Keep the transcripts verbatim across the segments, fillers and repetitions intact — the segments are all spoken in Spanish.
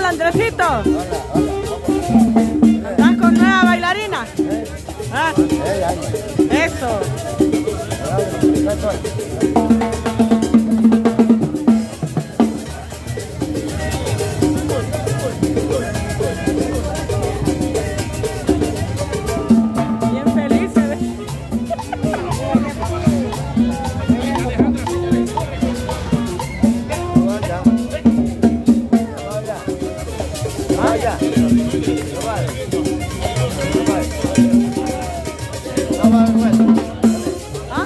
Hola, Andresito. Hola, hola. ¿Estás con nueva bailarina? ¿Eh? ¿Ah? Eh, ahí. Eso. Bien feliz se ve. Vaya. ¿Ah?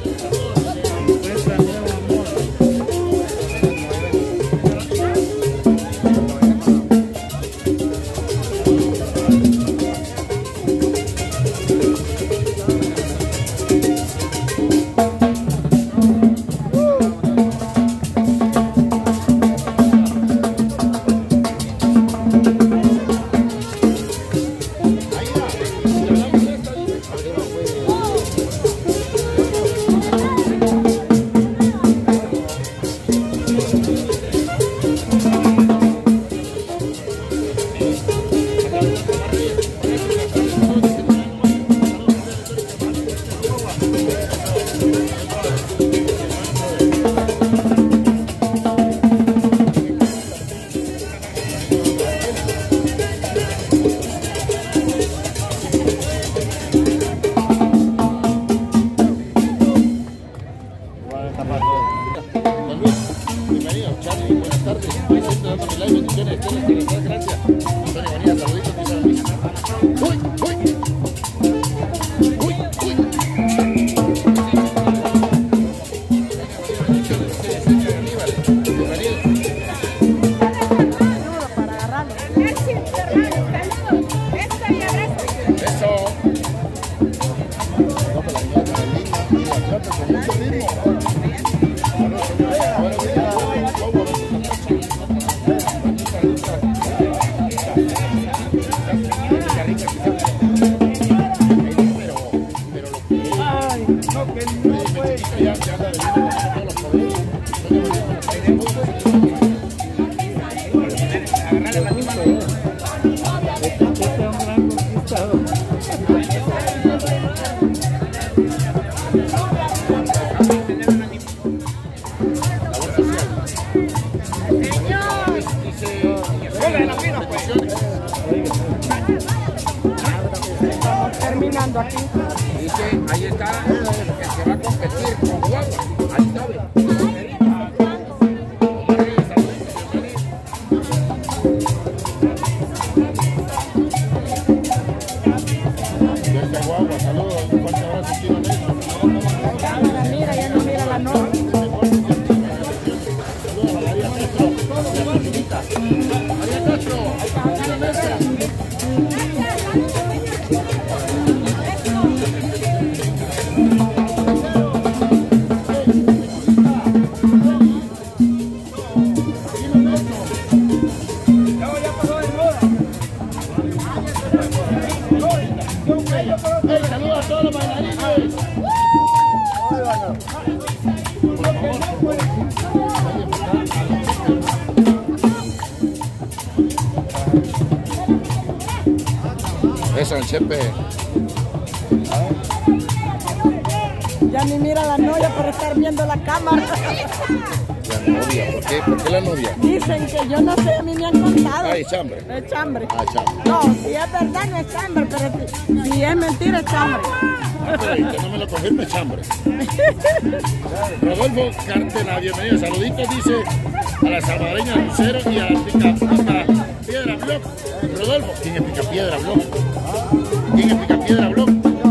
Bienvenido, Charlie, buenas tardes. Hoy siento dándome like, bendiciones, gracias. Antonio Bonilla, saluditos, dice la misa. ¡Uy, uy! ¡Uy, uy! Bienvenido. Para agarrarlo. Eso. Terminando aquí. Dice, ahí está el que va a competir con Guagua. Ahí está, ve. Desde Guagua, saludos, un fuerte abrazo, tío Nelson. Mira, ya no mira la nota. Saludos a María Castro. María Castro. Hey, saludos a todos los bailarines. Eso, el Chepe. Ya ni mira la novia por estar viendo la cámara. La novia, ¿por qué? ¿Por qué la novia? Dicen que yo no sé, a mí me han contado. Ah, es chambre. Es chambre. Ah, chambre. No, si es verdad no es chambre, pero si, si es mentira es chambre. Okay, que no me lo confirme, chambre. Rodolfo Cárdenas, bienvenido. Saluditos, dice a la salvadoreña Lucero y a Pica, Pica Piedra Block. Rodolfo, ¿quién es Pica Piedra Block? ¿Quién es Pica Piedra Block?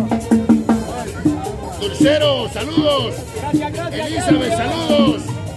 Dulcero, saludos. Elizabeth, saludos.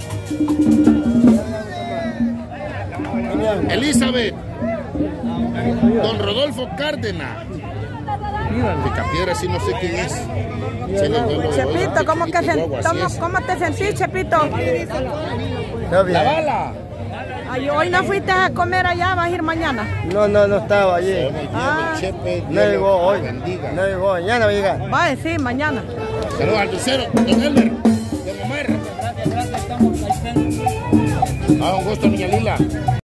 Elizabeth. Don Rodolfo Cárdenas. Picapiedra, sí, no sé quién es. Chepito, ¿cómo, que se, ¿cómo, ¿cómo te sentís, Chepito? Está bien. La bala. Ay, hoy no fuiste a comer allá, vas a ir mañana. No, no, no estaba allí. Ah. No llegó hoy. No llegó, mañana va a llegar. Va a decir mañana. Saludos al Lucero, don Elmer, don Omar. Ah, un gusto, niña Lila.